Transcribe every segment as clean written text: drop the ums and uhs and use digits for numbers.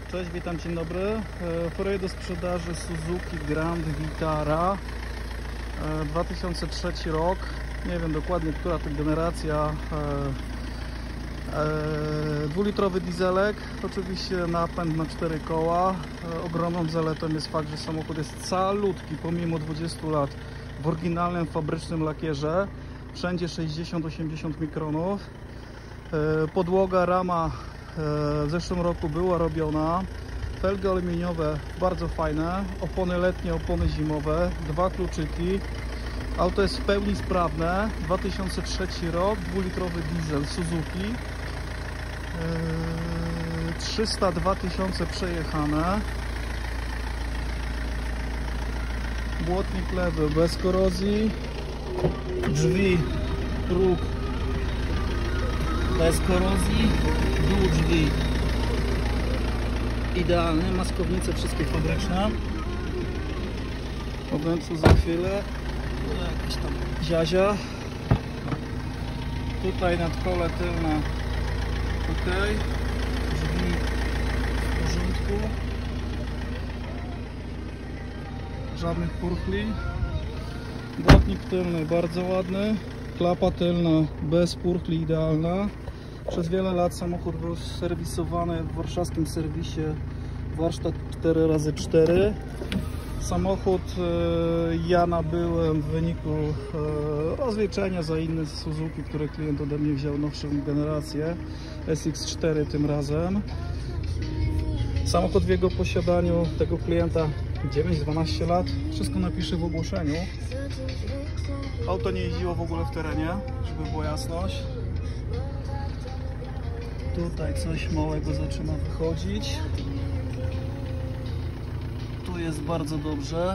Cześć, witam, dzień dobry. Foreje do sprzedaży Suzuki Grand Vitara 2003 rok. Nie wiem dokładnie, która to generacja. Dwulitrowy dieselek, oczywiście napęd na 4 koła. Ogromną zaletą jest fakt, że samochód jest calutki pomimo 20 lat w oryginalnym fabrycznym lakierze. Wszędzie 60-80 mikronów. Podłoga, rama w zeszłym roku była robiona. Felgi aluminiowe bardzo fajne. Opony letnie, opony zimowe. 2 kluczyki. Auto jest w pełni sprawne. 2003 rok. Dwulitrowy diesel Suzuki. 302 000 przejechane. Błotnik lewy bez korozji. Drzwi, próg bez korozji. Dół drzwi idealny. Maskownice wszystkie fabryczne. Obręcu za chwilę. Jakaś tam ziazia. Tutaj nadkole tylne ok. Drzwi w porządku. Żadnych purchli. Błotnik tylny bardzo ładny. Klapa tylna bez purchli idealna. Przez wiele lat samochód był serwisowany w warszawskim serwisie warsztat 4x4. Samochód ja nabyłem w wyniku rozliczenia za inny Suzuki, które klient ode mnie wziął, nowszą generację SX4 tym razem. Samochód w jego posiadaniu tego klienta 9-12 lat. Wszystko napiszę w ogłoszeniu. Auto nie jeździło w ogóle w terenie, żeby była jasność. Tutaj coś małego zaczyna wychodzić. Tu jest bardzo dobrze.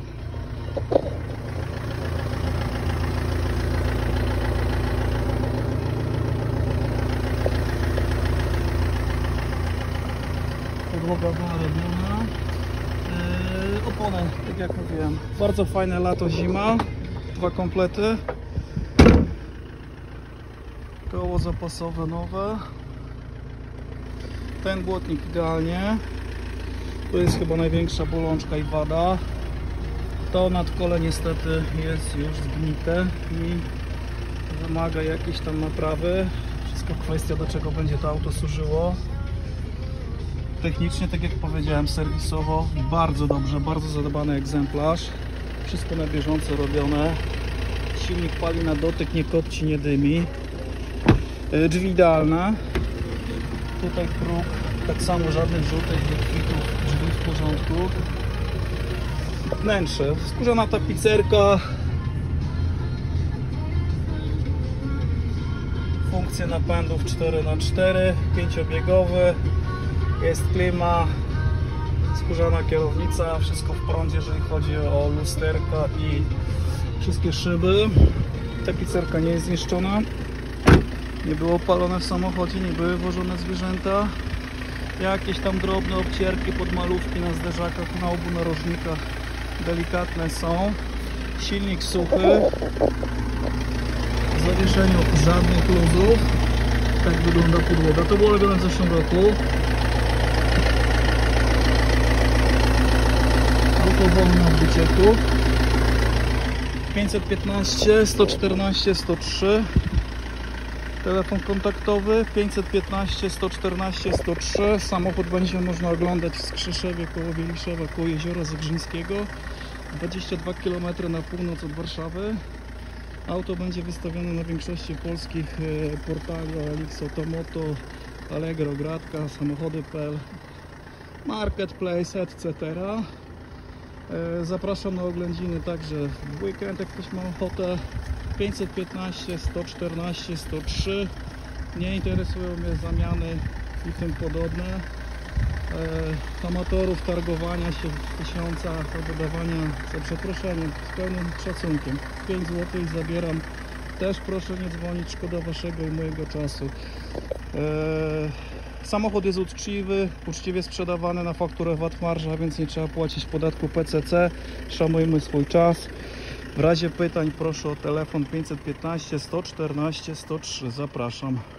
Podłoga była robiona. Opony, tak jak mówiłem. Bardzo fajne lato, zima. 2 komplety. Koło zapasowe nowe. Ten błotnik idealnie. Tu jest chyba największa bolączka i wada. To nadkole niestety jest już zgnite i wymaga jakiejś tam naprawy. Wszystko kwestia, do czego będzie to auto służyło. Technicznie, tak jak powiedziałem, serwisowo bardzo dobrze, bardzo zadbany egzemplarz. Wszystko na bieżąco robione. Silnik pali na dotyk, nie kopci, nie dymi. Drzwi idealne. Tutaj próg, tak samo żadnych żółtych wykwitów, drzwi w porządku. Wnętrze, skórzana tapicerka. Funkcje napędów 4x4, 5-biegowy. Jest klima, skórzana kierownica, wszystko w prądzie, jeżeli chodzi o lusterka i wszystkie szyby. Tapicerka nie jest zniszczona. Nie było palone w samochodzie, nie były włożone zwierzęta. Jakieś tam drobne obcierki pod malówki na zderzakach, na obu narożnikach delikatne są. Silnik suchy. W zawieszeniu żadnych luzów. Tak wygląda podłoga. To było robione w zeszłym roku. Auto wolne od wycieku. 515 114 103. Telefon kontaktowy 515 114 103. Samochód będzie można oglądać w Skrzeszewie koło Wieliszewa, koło Jeziora Zegrzyńskiego. 22 km na północ od Warszawy. Auto będzie wystawione na większości polskich portali: OLX, Automoto, Allegro, Gratka, Samochody.pl, Marketplace, etc. Zapraszam na oględziny także w weekend, jak ktoś ma ochotę. 515 114 103. Nie interesują mnie zamiany i tym podobne. Amatorów targowania się w tysiącach, wydawania za przeproszeniem, z pełnym szacunkiem. 5 zł i zabieram. Też proszę nie dzwonić, szkoda waszego i mojego czasu. Samochód jest uczciwie sprzedawany na fakturę VAT marża, więc nie trzeba płacić podatku PCC. Szanujmy swój czas. W razie pytań proszę o telefon 515 114 103. Zapraszam.